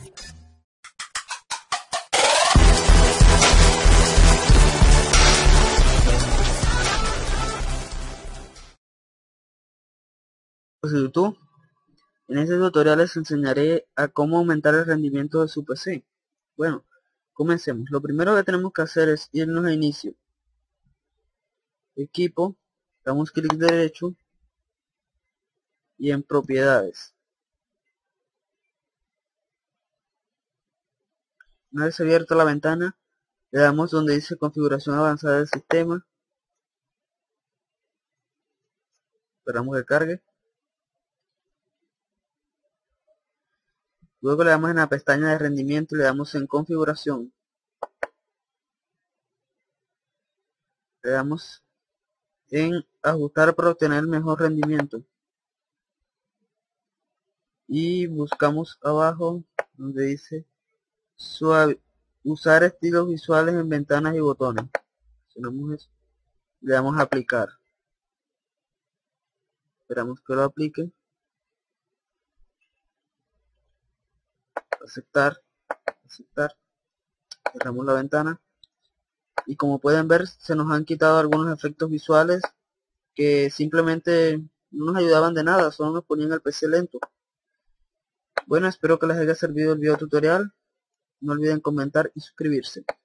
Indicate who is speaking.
Speaker 1: Pues YouTube. En este tutorial les enseñaré a cómo aumentar el rendimiento de su PC. Bueno, comencemos. Lo primero que tenemos que hacer es irnos a inicio, equipo, damos clic derecho y en propiedades. Una vez abierta la ventana, le damos donde dice configuración avanzada del sistema, esperamos que cargue. Luego le damos en la pestaña de rendimiento y le damos en configuración. Le damos en ajustar para obtener el mejor rendimiento. Y buscamos abajo donde dice usar estilos visuales en ventanas y botones. Seleccionamos eso. Le damos a aplicar. Esperamos que lo aplique. Aceptar. Cerramos la ventana. Y como pueden ver, se nos han quitado algunos efectos visuales que simplemente no nos ayudaban de nada, solo nos ponían el PC lento. Bueno, espero que les haya servido el video tutorial. No olviden comentar y suscribirse.